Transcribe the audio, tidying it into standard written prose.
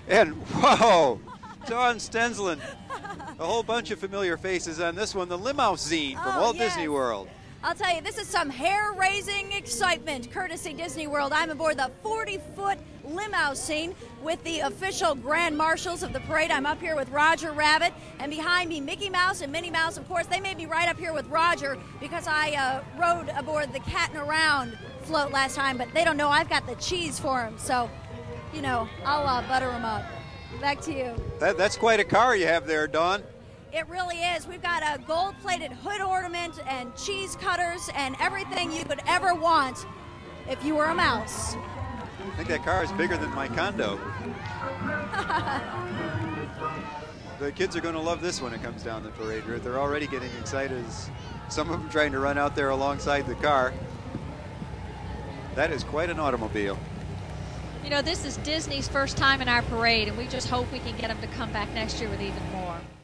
And whoa, Dawn Stensland. A whole bunch of familiar faces on this one, the LiMOUSEsine from Walt Disney World. I'll tell you, this is some hair-raising excitement, courtesy Disney World. I'm aboard the 40-foot LiMOUSEsine with the official grand marshals of the parade. I'm up here with Roger Rabbit, and behind me, Mickey Mouse and Minnie Mouse. Of course, they may be right up here with Roger because I rode aboard the Cat and Around float last time, but they don't know I've got the cheese for them, so, you know, I'll butter them up. Back to you. That's quite a car you have there, Dawn. It really is. We've got a gold-plated hood ornament and cheese cutters and everything you could ever want if you were a mouse. I think that car is bigger than my condo. The kids are going to love this when it comes down the parade route. They're already getting excited. Some of them trying to run out there alongside the car. That is quite an automobile. You know, this is Disney's first time in our parade, and we just hope we can get them to come back next year with even more.